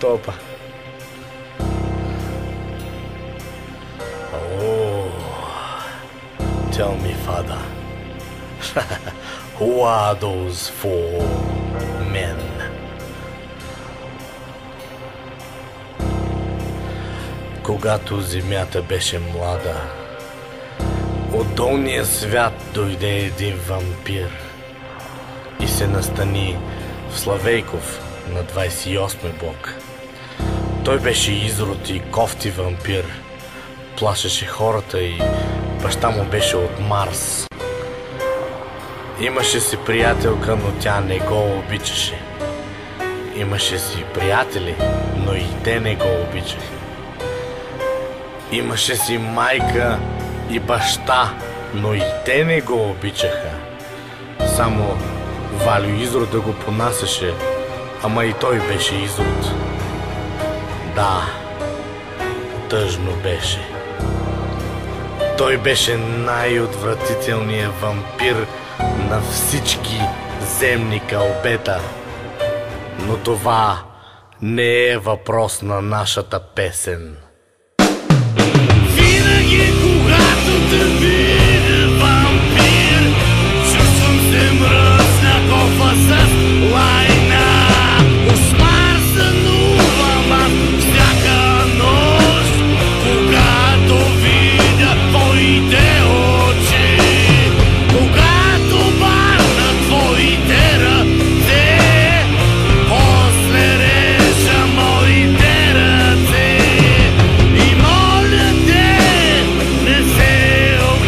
топа. Oh, tell me, Father, who are those four men? Когато земята беше млада, от долния свят дойде един вампир и се настани в Славейков на 28-ми блок. Той беше изрод и кофти вампир, плашеше хората и баща му беше от Марс. Имаше си приятелка, но тя не го обичаше. Имаше си приятели, но и те не го обичаха. Имаше си майка и баща, но и те не го обичаха. Само Валю изрода го понасяше, ама и той беше изрод. Да, тъжно беше. Той беше най-отвратителният вампир на всички земни кълбета. Но това не е въпрос на нашата песен. Винаги, когато те видя вампир, чувствам се мръсна кофа с лайна. Кошмар сънувам аз всяка нощ, когато видя твоите очи, когато барна твоите ръце, после реша моите ръце. И моля те, не се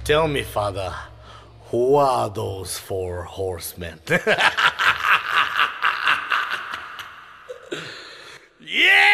Tell me, Father, who are those 4 horsemen? Yeah!